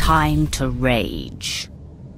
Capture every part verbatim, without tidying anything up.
Time to rage.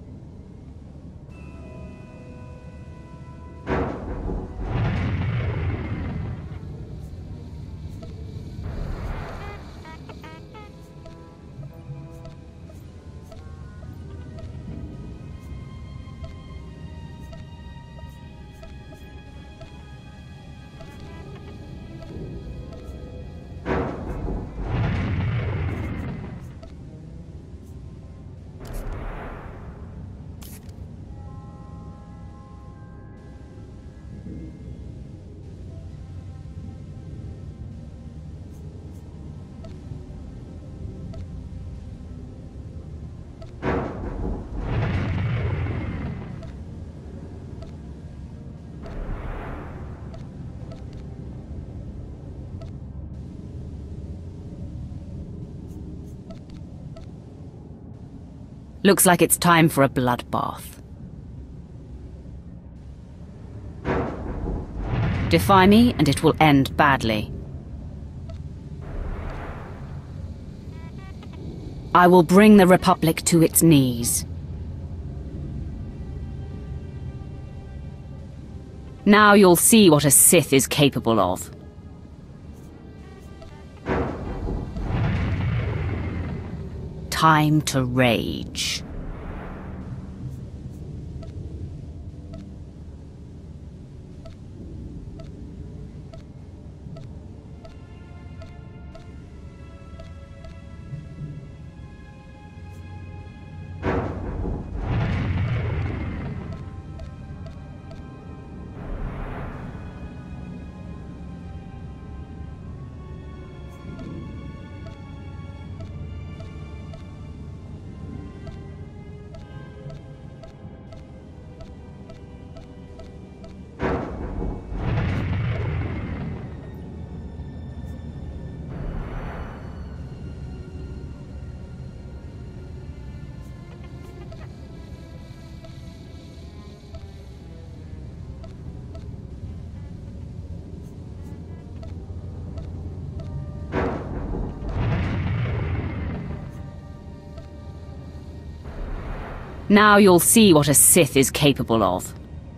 Looks like it's time for a bloodbath. Defy me, and it will end badly. I will bring the Republic to its knees. Now you'll see what a Sith is capable of. Time to rage. Now you'll see what a Sith is capable of.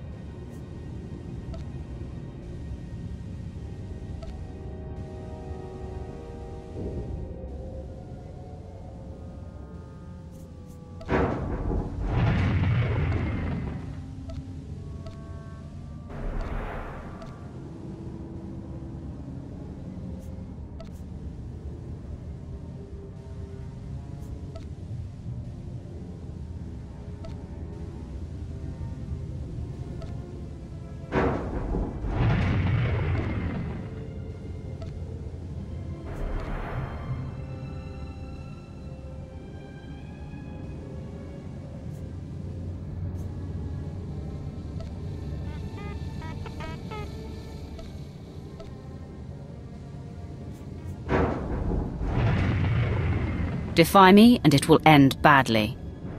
Defy me, and it will end badly.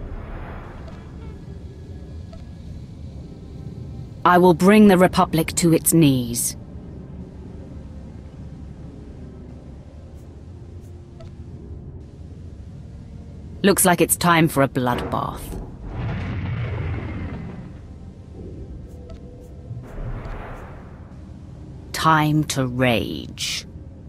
I will bring the Republic to its knees. Looks like it's time for a bloodbath. Time to rage.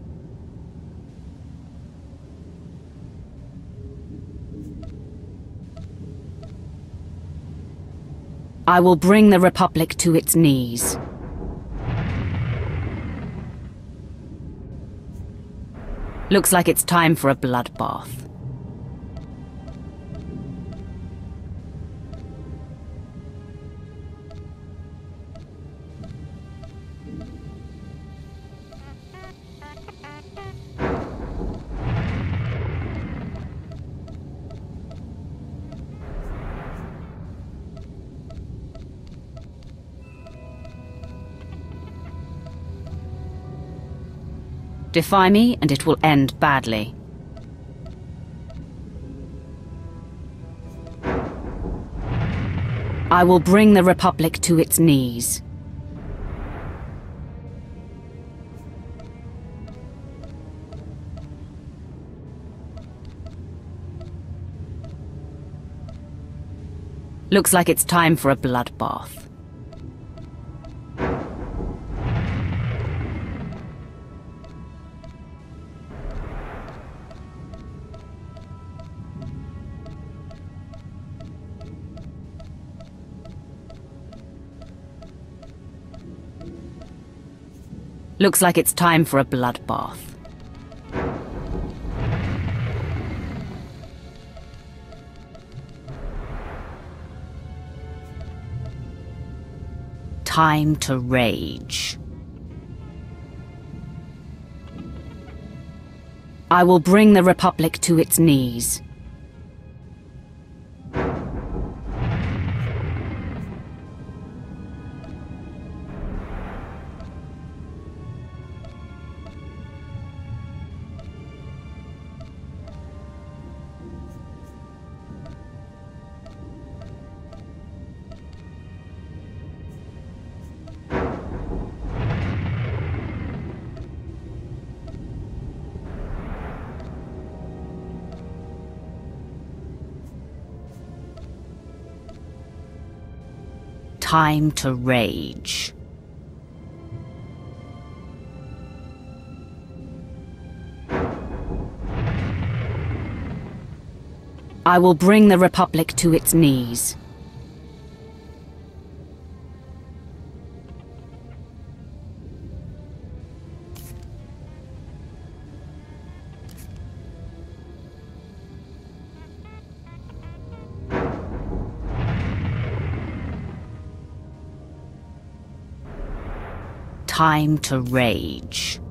I will bring the Republic to its knees. Looks like it's time for a bloodbath. Defy me, and it will end badly. I will bring the Republic to its knees. Looks like it's time for a bloodbath. Looks like it's time for a bloodbath. Time to rage. I will bring the Republic to its knees. Time to rage. I will bring the Republic to its knees. Time to rage.